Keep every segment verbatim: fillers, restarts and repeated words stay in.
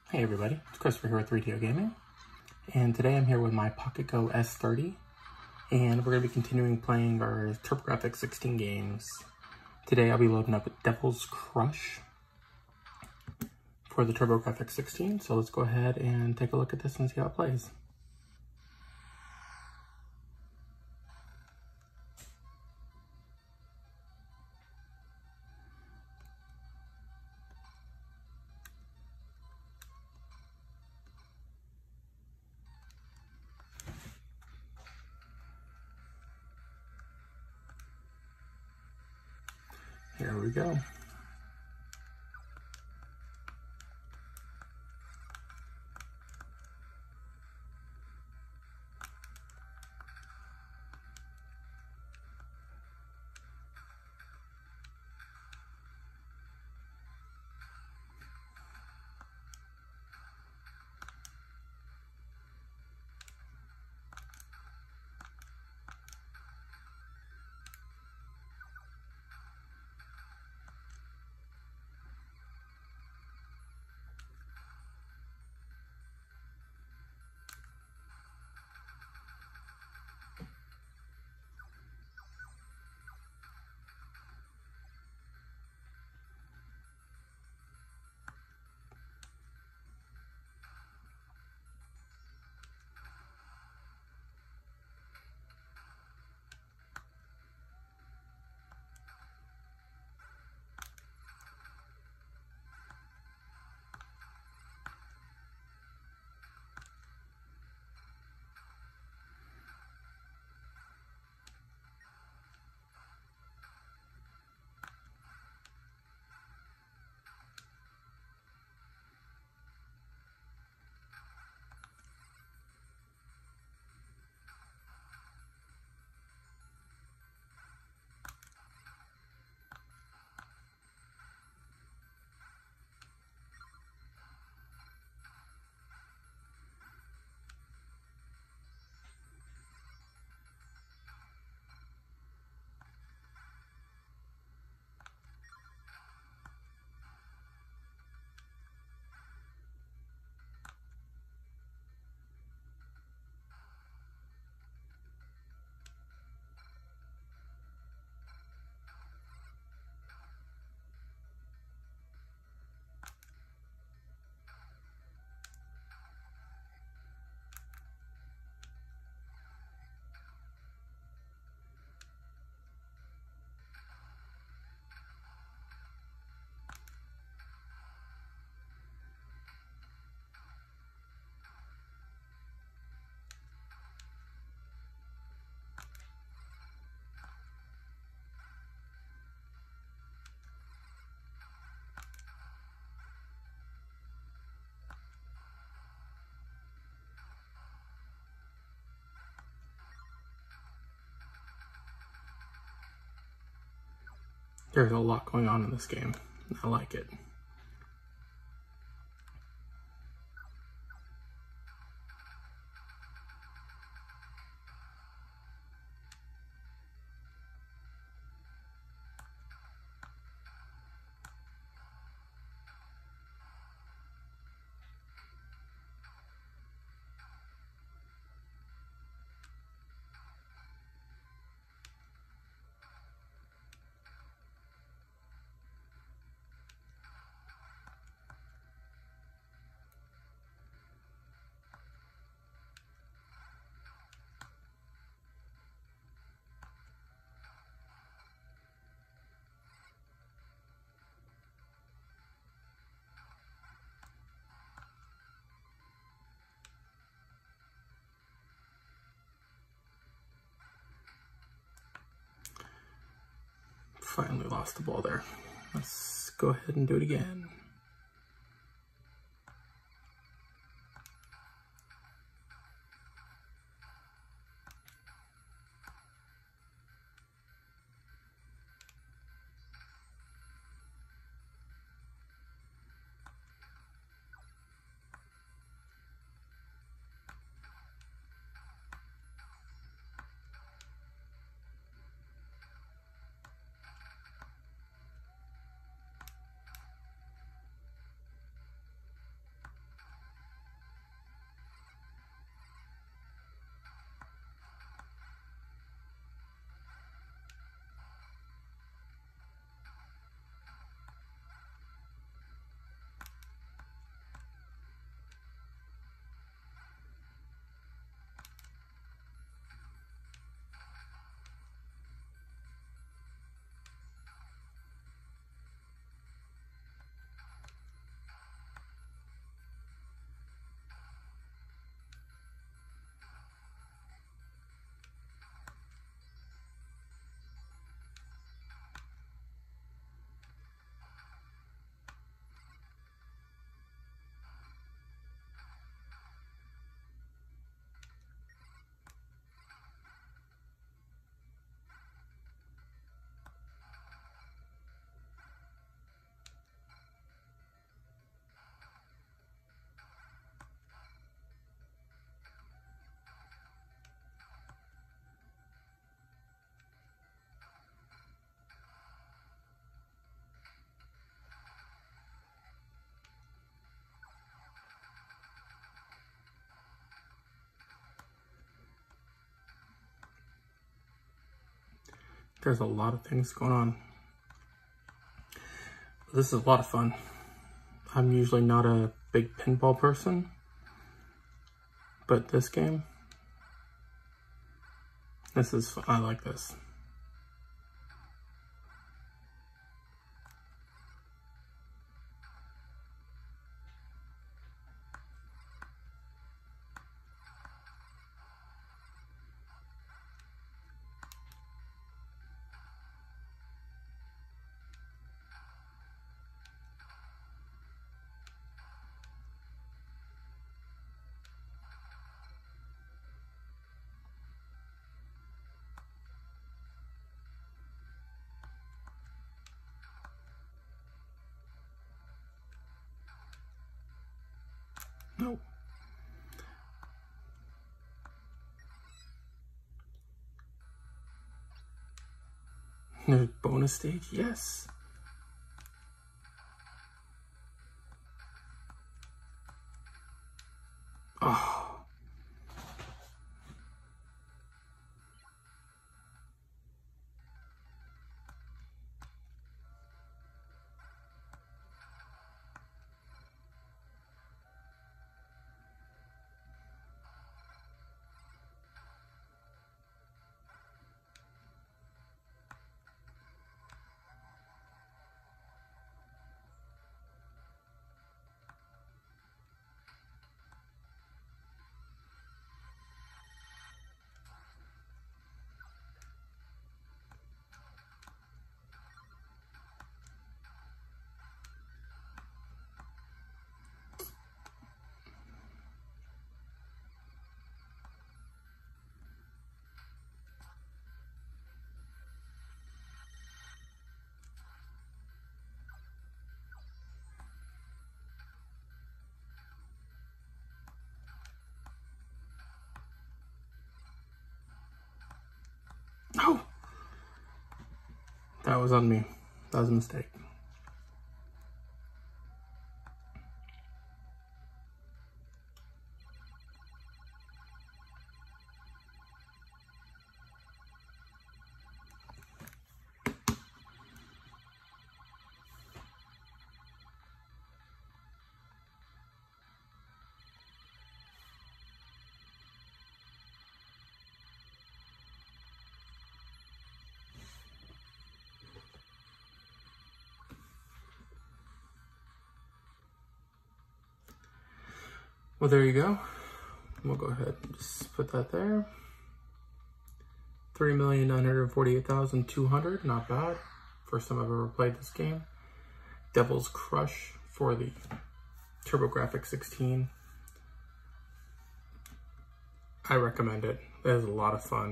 Hey everybody, it's Christopher here with three D O Gaming, and today I'm here with my Pocket Go S thirty, and we're going to be continuing playing our TurboGrafx sixteen games. Today I'll be loading up Devil's Crush for the TurboGrafx sixteen, so let's go ahead and take a look at this and see how it plays. Here we go. There's a lot going on in this game. I like it. Finally lost the ball there. Let's go ahead and do it again. There's a lot of things going on. This is a lot of fun. I'm usually not a big pinball person, but this game, this is fun. I like this. Nope. There's bonus stage, yes. Oh. No! That was on me. That was a mistake. Well, there you go. We'll go ahead and just put that there. three million nine hundred forty-eight thousand two hundred, not bad. First time I've ever played this game. Devil's Crush for the TurboGrafx sixteen. I recommend it. It is a lot of fun.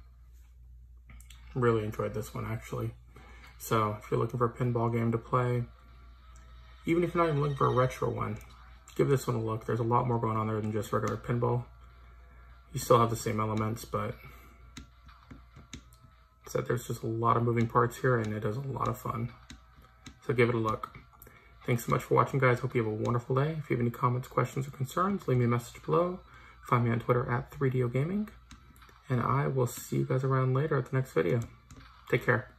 Really enjoyed this one, actually. So if you're looking for a pinball game to play, even if you're not even looking for a retro one, give this one a look. There's a lot more going on there than just regular pinball. You still have the same elements, but so there's just a lot of moving parts here, and it is a lot of fun. So give it a look. Thanks so much for watching, guys. Hope you have a wonderful day. If you have any comments, questions, or concerns, leave me a message below. Find me on Twitter at three D O Gaming. And I will see you guys around later at the next video. Take care.